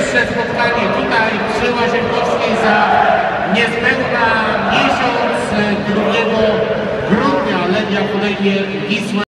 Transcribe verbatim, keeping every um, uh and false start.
pierwsze spotkanie tutaj przy Łazienkowskiej za niespełna miesiąc drugiego grudnia Legia podejmie Wisłę.